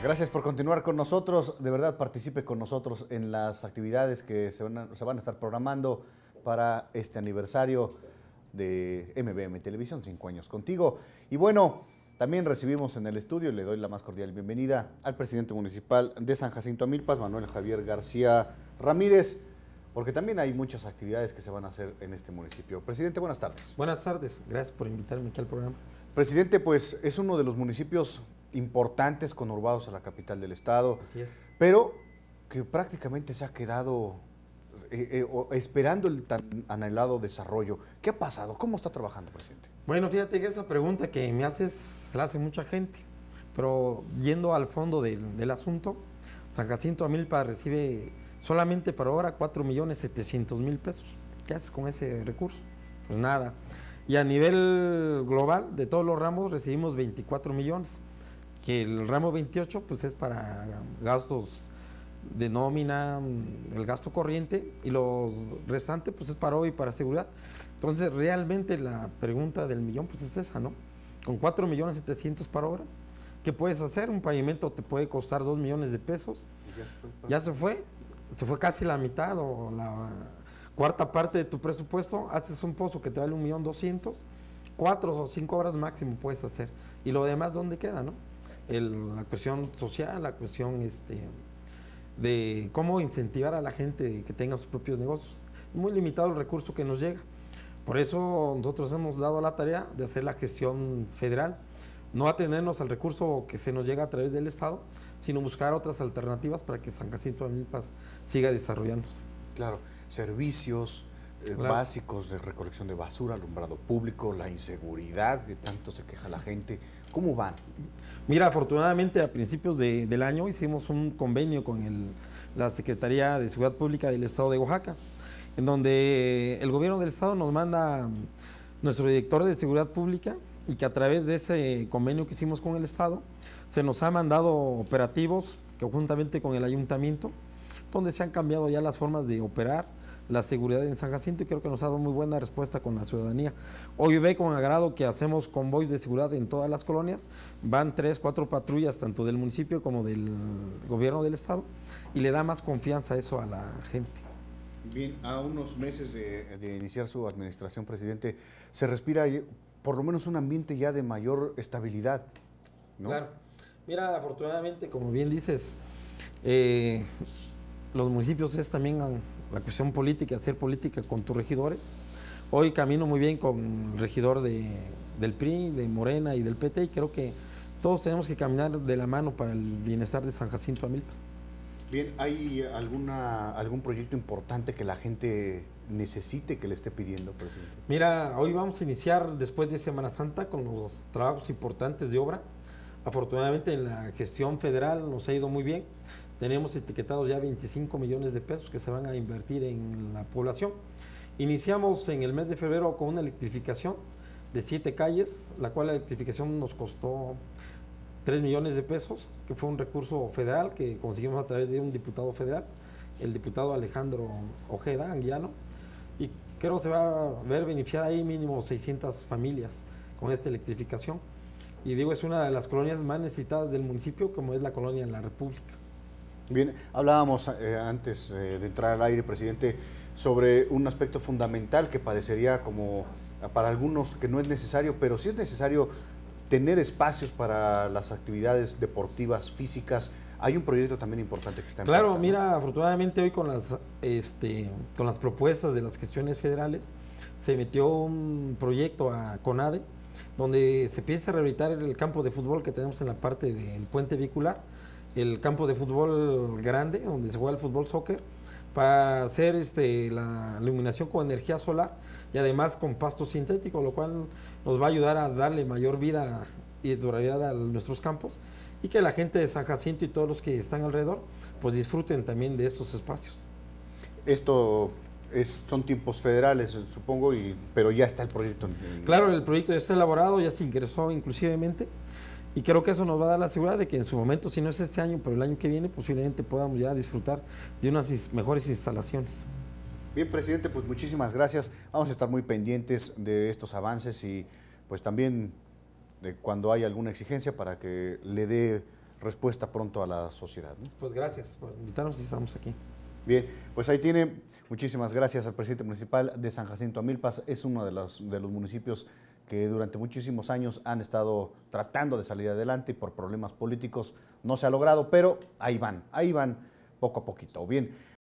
Gracias por continuar con nosotros. De verdad, participe con nosotros en las actividades que se van a estar programando para este aniversario de MBM Televisión, 5 años contigo. Y bueno, también recibimos en el estudio, le doy la más cordial bienvenida al presidente municipal de San Jacinto Amilpas, Manuel Javier García Ramírez, porque también hay muchas actividades que se van a hacer en este municipio. Presidente, buenas tardes. Buenas tardes, gracias por invitarme aquí al programa. Presidente, pues es uno de los municipios importantes conurbados a la capital del estado, Así es. pero que prácticamente se ha quedado esperando el tan anhelado desarrollo. ¿Qué ha pasado? ¿Cómo está trabajando, presidente? Bueno, fíjate que esa pregunta que me haces se la hace mucha gente, pero yendo al fondo del asunto, San Jacinto Amilpas recibe solamente para ahora 4.700.000 pesos. ¿Qué haces con ese recurso? Pues nada. Y a nivel global, de todos los ramos, recibimos 24 millones, que el ramo 28 pues es para gastos de nómina, el gasto corriente, y los restantes pues es para hoy, para seguridad. Entonces realmente la pregunta del millón pues es esa, ¿no? Con 4.700.000 para ahora, ¿qué puedes hacer? Un pavimento te puede costar 2 millones de pesos, ya se fue casi la mitad o la cuarta parte de tu presupuesto, haces un pozo que te vale 1.200.000, 4 o 5 obras máximo puedes hacer, y lo demás ¿dónde queda, no? La cuestión social, la cuestión de cómo incentivar a la gente que tenga sus propios negocios. Muy limitado el recurso que nos llega. Por eso nosotros hemos dado la tarea de hacer la gestión federal, no atenernos al recurso que se nos llega a través del Estado, sino buscar otras alternativas para que San Jacinto Amilpas siga desarrollándose. Claro, servicios básicos de recolección de basura, alumbrado público, la inseguridad de tanto se queja la gente. ¿Cómo van? Mira, afortunadamente a principios del año hicimos un convenio con la Secretaría de Seguridad Pública del Estado de Oaxaca, en donde el gobierno del Estado nos manda nuestro director de Seguridad Pública, y que a través de ese convenio que hicimos con el Estado se nos ha mandado operativos conjuntamente con el ayuntamiento, donde se han cambiado ya las formas de operar la seguridad en San Jacinto, y creo que nos ha dado muy buena respuesta con la ciudadanía. Hoy ve con agrado que hacemos convoys de seguridad en todas las colonias, van 3, 4 patrullas tanto del municipio como del gobierno del estado, y le da más confianza eso a la gente. Bien, a unos meses de iniciar su administración, presidente, se respira por lo menos un ambiente ya de mayor estabilidad, ¿no? Claro. Mira, afortunadamente, como bien dices, los municipios es también la cuestión política, hacer política con tus regidores. Hoy camino muy bien con el regidor del PRI, de Morena y del PT, y creo que todos tenemos que caminar de la mano para el bienestar de San Jacinto Amilpas. Bien, ¿hay algún proyecto importante que la gente necesite, que le esté pidiendo, presidente? Mira, hoy vamos a iniciar después de Semana Santa con los trabajos importantes de obra. Afortunadamente en la gestión federal nos ha ido muy bien. Tenemos etiquetados ya 25 millones de pesos que se van a invertir en la población. Iniciamos en el mes de febrero con una electrificación de 7 calles, la cual la electrificación nos costó 3 millones de pesos, que fue un recurso federal que conseguimos a través de un diputado federal, el diputado Alejandro Ojeda Anguiano, y creo que se va a ver beneficiada ahí mínimo 600 familias con esta electrificación. Y digo, es una de las colonias más necesitadas del municipio, como es la colonia La República. Bien, hablábamos antes de entrar al aire, presidente, sobre un aspecto fundamental que parecería como para algunos que no es necesario, pero sí es necesario tener espacios para las actividades deportivas, físicas. Hay un proyecto también importante que está en Claro, marcha, ¿no? mira, afortunadamente hoy con las propuestas de las gestiones federales se metió un proyecto a CONADE, donde se piensa rehabilitar el campo de fútbol que tenemos en la parte del puente vehicular, el campo de fútbol grande, donde se juega el fútbol soccer, para hacer la iluminación con energía solar y además con pasto sintético, lo cual nos va a ayudar a darle mayor vida y durabilidad a nuestros campos, y que la gente de San Jacinto y todos los que están alrededor pues disfruten también de estos espacios. Esto son tiempos federales, supongo, pero ya está el proyecto. Claro, el proyecto ya está elaborado, ya se ingresó inclusivemente, y creo que eso nos va a dar la seguridad de que en su momento, si no es este año, pero el año que viene, posiblemente podamos ya disfrutar de unas mejores instalaciones. Bien, presidente, pues muchísimas gracias. Vamos a estar muy pendientes de estos avances y pues también de cuando hay alguna exigencia para que le dé respuesta pronto a la sociedad, ¿no? Pues gracias por invitarnos y estamos aquí. Bien, pues ahí tiene. Muchísimas gracias al presidente municipal de San Jacinto Amilpas. Es uno de los municipios que durante muchísimos años han estado tratando de salir adelante y por problemas políticos no se ha logrado, pero ahí van poco a poquito. Bien,